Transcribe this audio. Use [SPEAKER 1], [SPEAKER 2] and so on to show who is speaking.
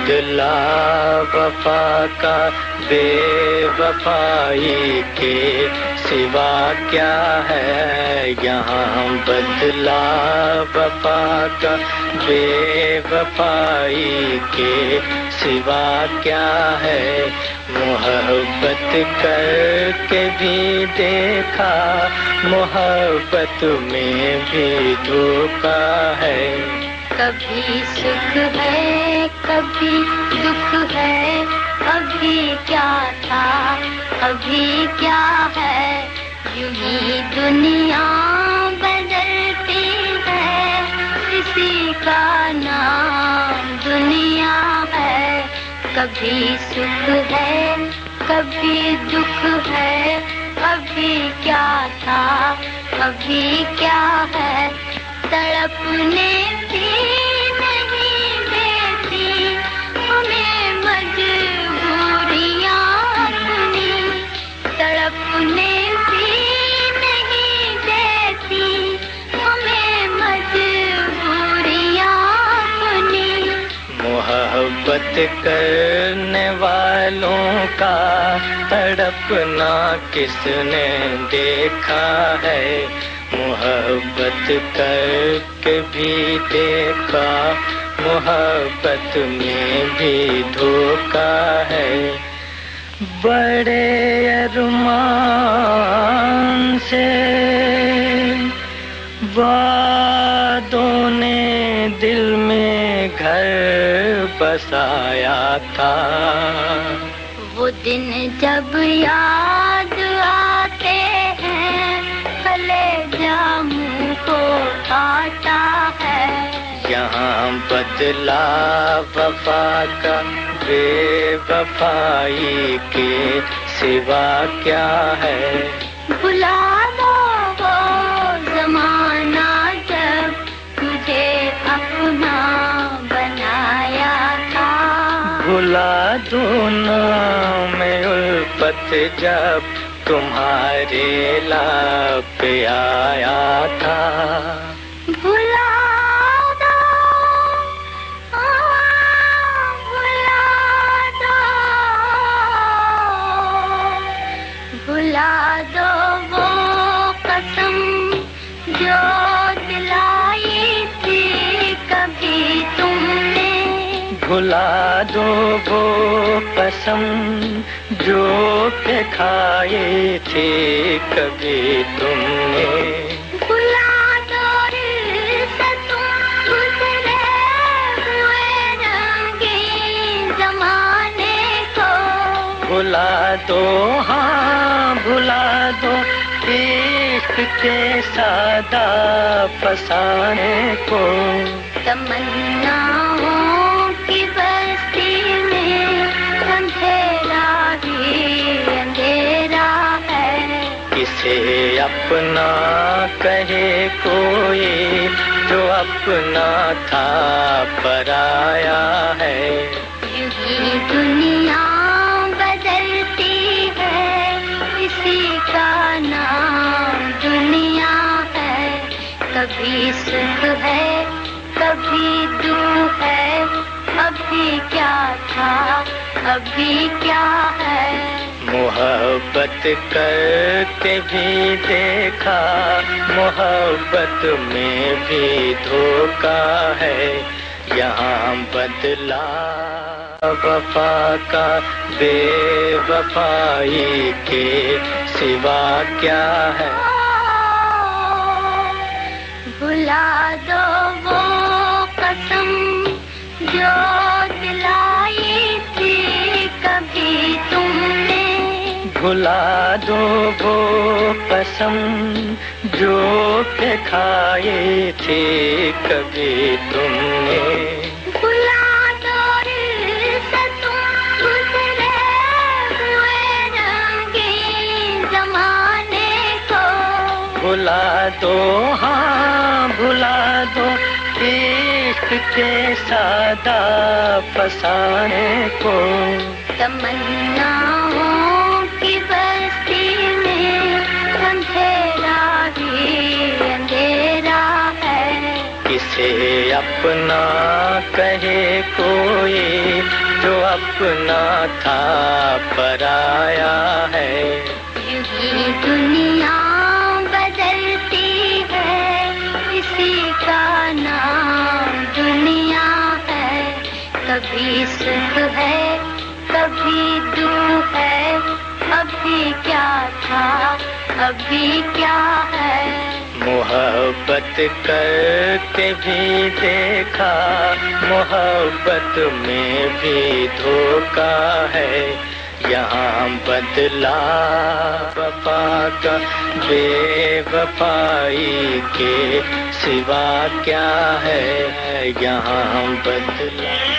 [SPEAKER 1] बदला वफा का बेवफाई के सिवा क्या है यहाँ। बदला वफा का बेवफाई के सिवा क्या है। मोहब्बत करके भी देखा, मोहब्बत में भी धोखा है।
[SPEAKER 2] कभी सुख है कभी दुख है, अभी क्या था अभी क्या है। यूं ही दुनिया बदलती है, इसी का नाम दुनिया है। कभी सुख है कभी दुख है, अभी क्या था अभी क्या है। तड़पने भी नहीं देती हमें मजबूरियाँ अपनी। तड़पने भी नहीं देती हमें मजबूरियाँ अपनी।
[SPEAKER 1] मोहब्बत करने वालों का तड़पना किसने देखा है। मोहब्बत करके भी देखा, मोहब्बत में भी धोखा है। बड़े अरमान से वादों ने दिल में घर बसाया था।
[SPEAKER 2] वो दिन जब याद आते हैं, कलेजा मुँह को काटा है।
[SPEAKER 1] यहाँ बदला वफा का बेवफाई के सिवा क्या है।
[SPEAKER 2] भुला दो वो ज़माना जब तुझे अपना बनाया था।
[SPEAKER 1] भुला दो ना मैं उल्फत जब तुम्हारे लाप पे आया था।
[SPEAKER 2] भुला दो, भुला दो, भुला दो वो कसम जो दिलाई थी कभी तुमने।
[SPEAKER 1] भुला दो वो कसम जो के खाए थे कभी तुमने।
[SPEAKER 2] भुला दो रिश्तों गुज़रे हुए रंगीन ज़माने को।
[SPEAKER 1] भुला दो हाँ भुला दो इश्क के सादा फसाने को।
[SPEAKER 2] तमन्नाओं की बस्ती में अंधेरा ही अंधेरा है।
[SPEAKER 1] किसे अपना कहे कोई जो अपना था पराया है।
[SPEAKER 2] यूं ही दुनिया बदलती है, इसी का नाम दुनिया है। कभी सुख है कभी दुख है, अभी क्या था अभी क्या है।
[SPEAKER 1] मोहब्बत करके भी देखा, मोहब्बत में भी धोखा है। यहाँ बदला वफा का बेवफाई के सिवा क्या है।
[SPEAKER 2] भुला दो वो कसम जो दिलाई थी कभी तुमने।
[SPEAKER 1] भुला दो वो कसम जो के खाए थे कभी तुमने।
[SPEAKER 2] भुला दो रिश्तों गुज़रे हुए रंगीन ज़माने को।
[SPEAKER 1] भुला दो हाँ भुला दो इश्क के सादा फसाने को।
[SPEAKER 2] तमन्नाओं की बस्ती में अंधेरा ही अंधेरा है।
[SPEAKER 1] जिसे अपना कहे कोई, जो अपना था पराया है।
[SPEAKER 2] ये दुनिया बदलती है, इसी का नाम दुनिया है। कभी सुख है, कभी दुख है, अभी क्या था, अभी क्या है।
[SPEAKER 1] मोहब्बत करके भी देखा, मोहब्बत में भी धोखा है। यहाँ बदला वफा का बेवफाई के सिवा क्या है। यहाँ बदला